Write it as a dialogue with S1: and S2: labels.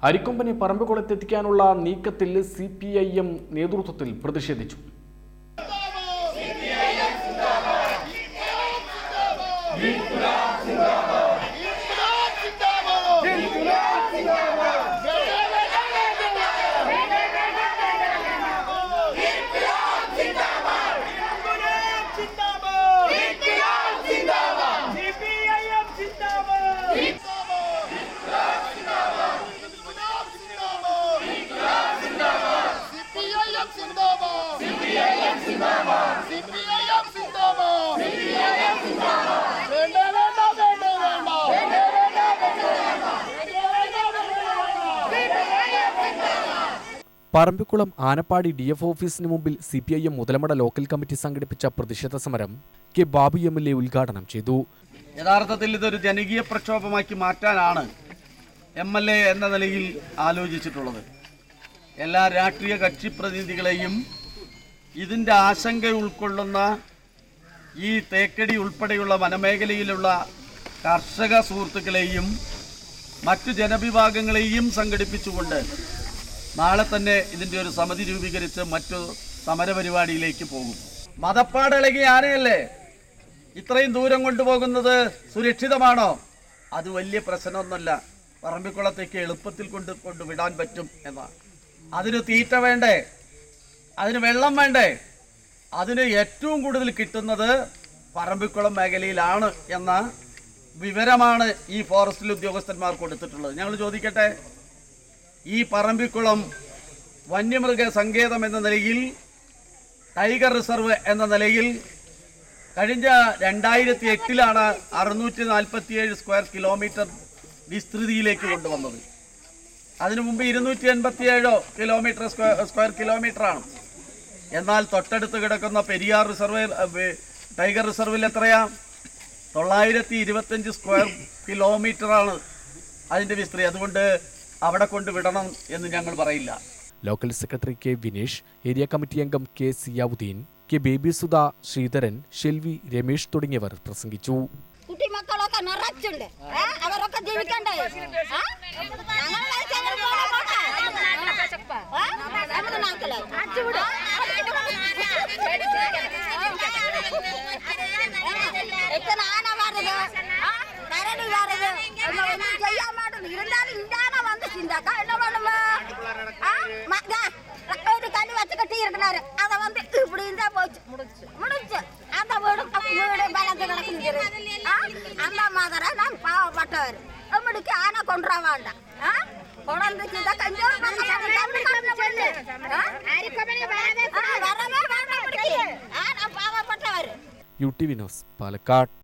S1: അരിക്കൊമ്പനെ പറമ്പുകുളത്തെത്തിക്കാനുള്ള നീക്കത്തിൽ CPIM നേതൃത്വത്തിൽ പ്രതിഷേധിച്ചു. പറമ്പിക്കുളം ആനപ്പാടി DF ഓഫീസിന് മുമ്പിൽ CPIM മുതലമട ലോക്കൽ കമ്മിറ്റി സംഘടിപ്പിച്ച പ്രതിഷേധ സമരം കെ ബാബു MLA ഉദ്ഘാടനം ചെയ്തു.
S2: യഥാർത്ഥത്തിൽ ഇതൊരു ജനകീയ പ്രക്ഷോഭമാക്കി മാറ്റാനാണ് MLA എന്ന നിലയിൽ ആലോചിച്ചിട്ടുള്ളത്. എല്ലാ രാഷ്ട്രീയ കക്ഷി പ്രതിനിധികളെയും ഇതിൻ്റെ ആശങ്ക ഉൾക്കൊള്ളുന്ന ഈ തേക്കടി ഉൾപ്പെടെയുള്ള വനമേഖലയിലുള്ള കർഷക സുഹൃത്തുക്കളെയും മറ്റു ജനവിഭാഗങ്ങളെയും സംഘടിപ്പിച്ചുകൊണ്ട് നാളെ തന്നെ ഇതിൻ്റെ ഒരു സമിതി രൂപീകരിച്ച് മറ്റു സമരപരിപാടിയിലേക്ക് പോകും. മതപ്പാടിളകിയ ആനയല്ലേ ഇത്രയും ദൂരം കൊണ്ടുപോകുന്നത് സുരക്ഷിതമാണോ? അത് വലിയ പ്രശ്നമൊന്നുമല്ല. പറമ്പിക്കുളത്തേക്ക് എളുപ്പത്തിൽ കൊണ്ടുവിടാൻ പറ്റും എന്നാണ്. അതിന് തീറ്റ വേണ്ടേ? അതിന് വെള്ളം വേണ്ടേ? അതിന് ഏറ്റവും കൂടുതൽ കിട്ടുന്നത് പറമ്പിക്കുളം മേഖലയിലാണ് എന്ന വിവരമാണ് ഈ ഫോറസ്റ്റിൽ ഉദ്യോഗസ്ഥന്മാർ കൊടുത്തിട്ടുള്ളത്. ഞങ്ങൾ ചോദിക്കട്ടെ, ഈ പറമ്പിക്കുളം വന്യമൃഗ സങ്കേതം എന്ന നിലയിൽ, ടൈഗർ റിസർവ് എന്ന നിലയിൽ കഴിഞ്ഞ 2008 647 സ്ക്വയർ കിലോമീറ്റർ വിസ്തൃതിയിലേക്ക് കൊണ്ടുവന്നത്. അതിനു മുമ്പ് 287 സ്ക്വയർ കിലോമീറ്ററാണ്. എന്നാൽ തൊട്ടടുത്ത് കിടക്കുന്ന പെരിയാർ റിസർവ് ടൈഗർ റിസർവിൽ എത്രയാ? 925 സ്ക്വയർ കിലോമീറ്ററാണ് അതിൻ്റെ വിസ്തൃതി. അതുകൊണ്ട് അവിടെ കൊണ്ടുവിടണം എന്ന് ഞങ്ങൾ പറയില്ല.
S1: Local secretary K Vinesh, area committee അംഗം K സിയാവുദ്ദീൻ, K ബേബി സുധ, ശ്രീധരൻ, ഷെൽവി, രമേശ് തുടങ്ങിയവർ പ്രസംഗിച്ചു.
S3: കുട്ടിമക്കളൊക്കെ നിറച്ചുണ്ട്, അവരൊക്കെ ജീവിക്കണ്ടേ? ஒரு கல் வச்சு கட்டி இருக்கிறாரு, அதை வந்து இப்படி இருந்தா போச்சு, முடிச்சு அந்த வீடு பலத்து கிடக்குது. அந்த மாதிரி நான் பாவப்பட்டவர். நம்மளுக்கு ஆனா கொண்டுற வேண்டாம். குழந்தைக்கு பாவப்பட்டவர்.
S1: UTV news Palakkad.